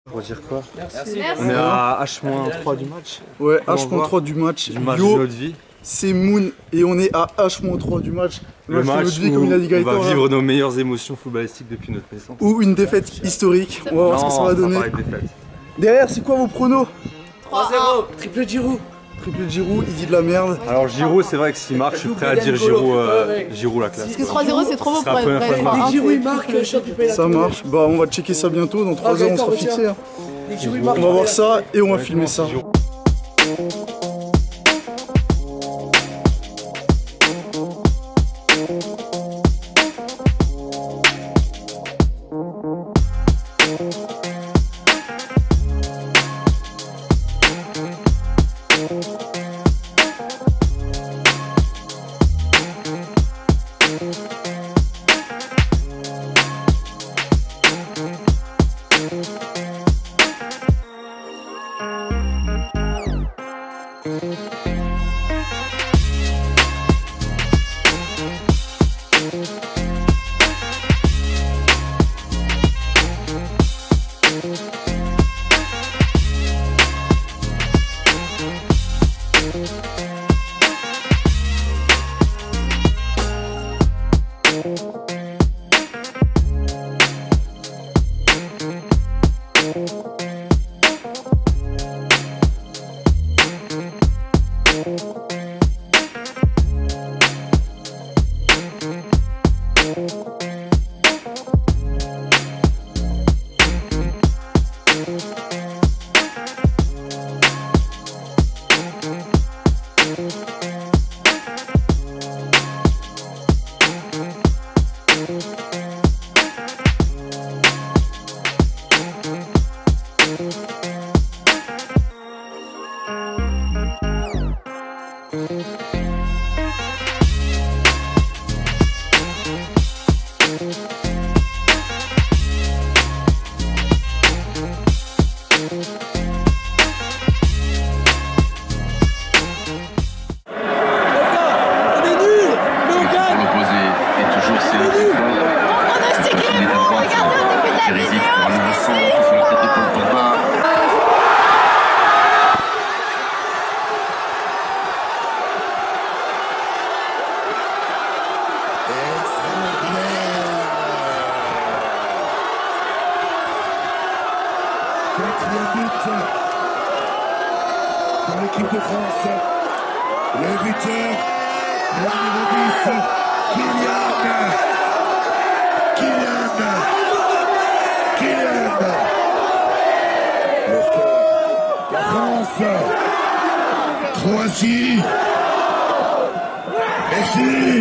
Pour dire quoi? Merci. On est à H-3 du match. Ouais, H-3 du match. Du match Yo, de notre vie. c'est Moon et on est à H-3 du match. Le match de notre vie, où comme il a dit on Gaëtan, va vivre nos meilleures émotions footballistiques depuis notre naissance. ou une défaite historique. On va voir ce que ça va donner. Derrière, c'est quoi vos pronos? 3-0, triple Giroud. Triple Giroud, il dit de la merde. Alors Giroud, c'est vrai que s'il marque, je suis prêt à dire Giroud la classe. Parce que 3-0 c'est trop beau pour être vrai. Dès que Giroud il marque, Champ il paye la Ça marche. Bah, on va checker ça bientôt. Dans 3 heures, on sera fixé. Hein. Dès que Giroud il marque, On va voir ça et on va filmer ça. Pour l'équipe de France, le buteur, le numéro 10, Kylian. Le score, la France, Croatie, Messi.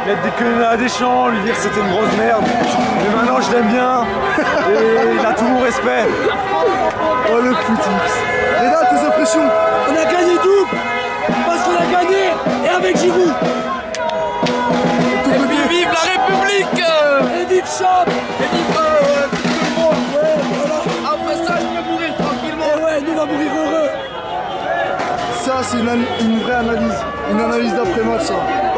mettre des queues à Deschamps, lui dire que c'était une grosse merde. Mais maintenant je l'aime bien et il a tout mon respect. Oh le footix. Reda, tes impressions? On a gagné double parce qu'on a gagné et avec Giroud. Et puis vive la République. Et vive Champ. Et vive tout le monde. Ouais, voilà. Après ça, je peux mourir tranquillement. Et ouais, nous on va mourir heureux. Ça, c'est une vraie analyse. Une analyse d'après-match, ça.